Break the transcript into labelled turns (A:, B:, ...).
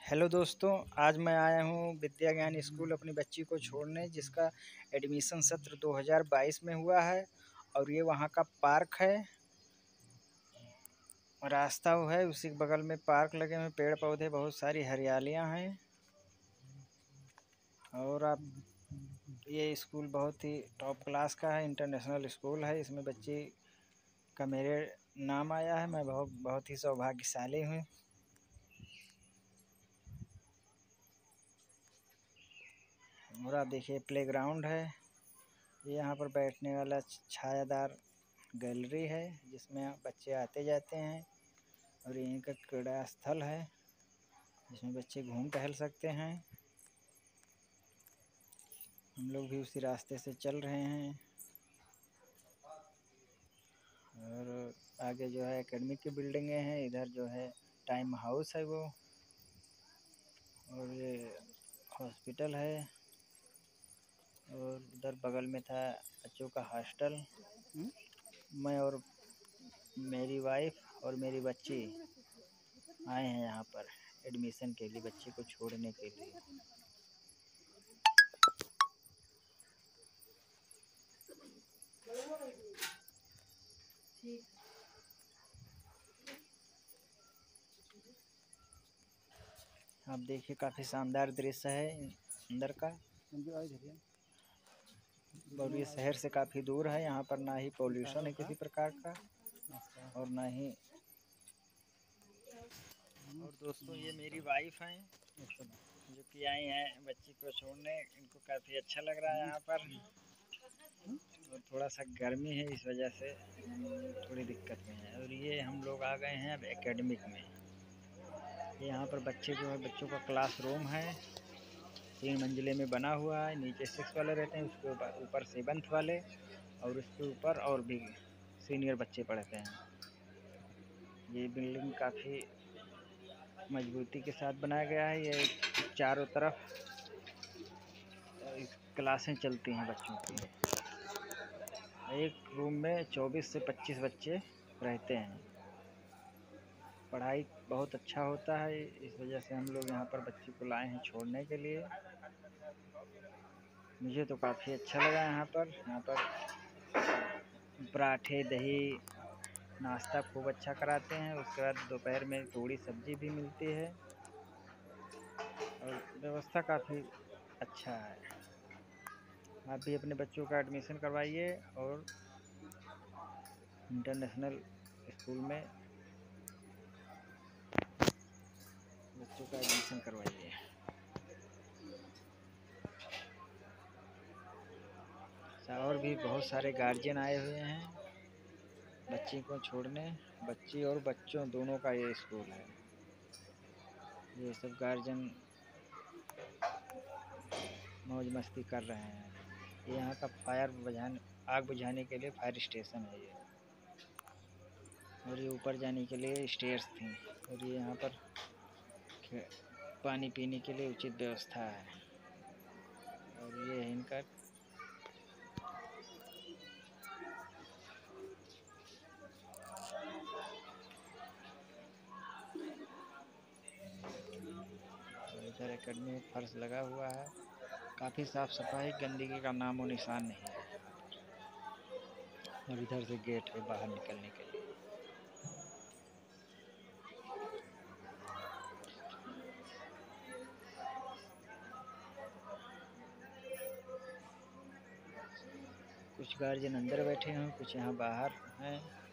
A: Hello दोस्तों, आज मैं आया हूँ विद्या ज्ञान स्कूल अपनी बच्ची को छोड़ने, जिसका एडमिशन सत्र 2022 में हुआ है। और ये वहाँ का पार्क है, रास्ता वो है, उसी के बगल में पार्क लगे हुए, पेड़ पौधे, बहुत सारी हरियालियाँ हैं। और आप ये स्कूल बहुत ही टॉप क्लास का है, इंटरनेशनल स्कूल है। इसमें बच्ची का मेरे नाम आया है, मैं बहुत ही सौभाग्यशाली हूँ। और आप देखिए प्लेग्राउंड है, ये यहाँ पर बैठने वाला छायादार गैलरी है, जिसमें बच्चे आते जाते हैं। और यहीं का क्रीड़ा स्थल है, जिसमें बच्चे घूम टहल सकते हैं। हम लोग भी उसी रास्ते से चल रहे हैं। और आगे जो है एकेडमी की बिल्डिंगें हैं, इधर जो है टाइम हाउस है वो, और ये हॉस्पिटल है। और उधर बगल में था बच्चों का हॉस्टल। मैं और मेरी वाइफ और मेरी बच्ची आए हैं यहाँ पर एडमिशन के लिए, बच्चे को छोड़ने के लिए। आप देखिए काफ़ी शानदार दृश्य है अंदर का। और ये शहर से काफ़ी दूर है, यहाँ पर ना ही पोल्यूशन है किसी प्रकार का, और ना ही। और दोस्तों, ये मेरी वाइफ हैं, जो कि आई हैं बच्ची को छोड़ने। इनको काफ़ी अच्छा लग रहा है यहाँ पर। और थोड़ा सा गर्मी है, इस वजह से थोड़ी दिक्कत में है। और ये हम लोग आ गए हैं अब एकेडमिक में। यहाँ पर बच्चे जो है, बच्चों का क्लासरूम है, 3 मंजिले में बना हुआ है। नीचे 6 वाले रहते हैं, उसके ऊपर 7th वाले, और उसके ऊपर और भी सीनियर बच्चे पढ़ते हैं। ये बिल्डिंग काफ़ी मजबूती के साथ बनाया गया है। ये चारों तरफ क्लासें चलती हैं बच्चों की। एक रूम में 24 से 25 बच्चे रहते हैं। पढ़ाई बहुत अच्छा होता है, इस वजह से हम लोग यहाँ पर बच्ची को लाए हैं छोड़ने के लिए। मुझे तो काफ़ी अच्छा लगा यहाँ पर। पराठे, दही, नाश्ता खूब अच्छा कराते हैं। उसके बाद दोपहर में थोड़ी सब्जी भी मिलती है, और व्यवस्था काफ़ी अच्छा है। आप भी अपने बच्चों का एडमिशन करवाइए और इंटरनेशनल स्कूल में बच्चों का एडमिशन करवाइए। और भी बहुत सारे गार्जियन आए हुए हैं बच्ची को छोड़ने। बच्ची और बच्चों दोनों का ये स्कूल है। ये सब गार्जियन मौज मस्ती कर रहे हैं। ये यहाँ का आग बुझाने के लिए फायर स्टेशन है ये। और ये ऊपर जाने के लिए स्टेयर्स थी। और ये यहाँ पर पानी पीने के लिए उचित व्यवस्था है। और ये है इनका इधर एकेडमी में फर्श लगा हुआ है, काफ़ी साफ सफाई, गंदगी का नामो निशान नहीं है। और इधर से गेट है बाहर निकलने के लिए। कुछ गार्जियन अंदर बैठे हैं, कुछ यहाँ बाहर हैं।